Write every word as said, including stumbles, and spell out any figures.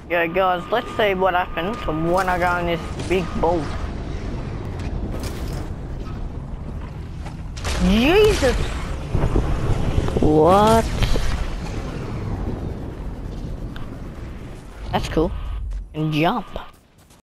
Yeah, guys, let's see what happens when I go in this big boat. Jesus! What? That's cool. And jump.